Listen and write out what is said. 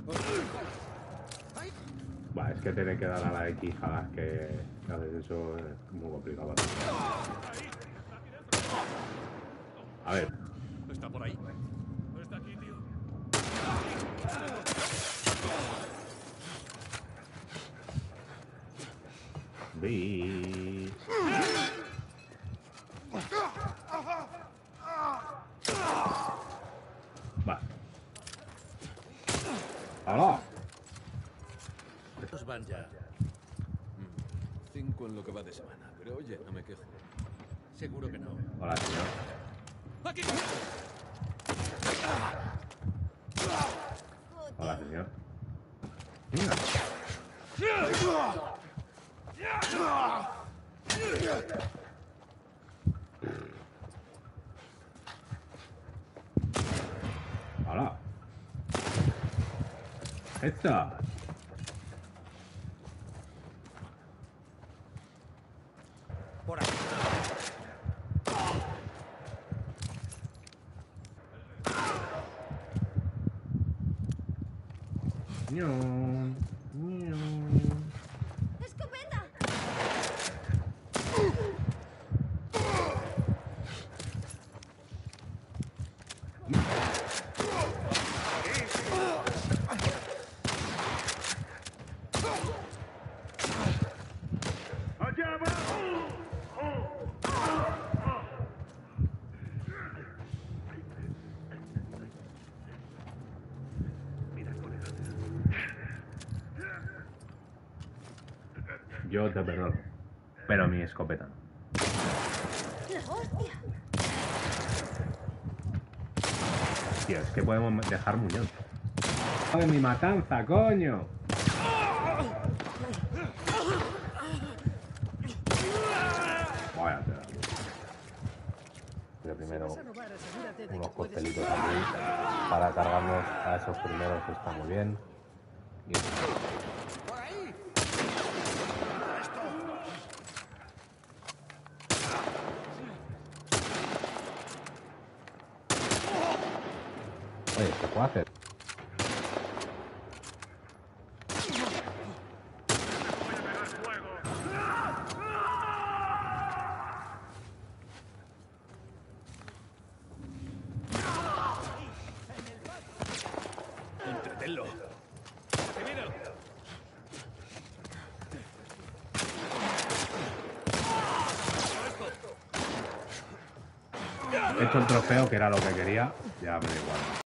Va, es que tener que dar a la X a las que haces eso es muy complicado. A ver. ¿Está por ahí? No está aquí, tío. Bis. Va. ¡Hala! Estos van ya. 5 en lo que va de semana. Pero oye, no me quejo. Seguro que no. Hola, señor. ¡Aquí! Hola, señor. Venga. Hola. Esta. Por aquí. Ñon, ñon. ¡Escopeta! ¡Allá va! Yo te perdono, pero mi escopeta no. ¡La hostia! Tío, es que podemos dejar muñón. ¡De mi matanza, coño! Vaya tela. Pero primero unos costelitos aquí para cargarnos a esos primeros, que está muy bien. Y... Oye, ¿qué puedo hacer? Entretenlo. He hecho el trofeo, que era lo que quería. Ya me da igual.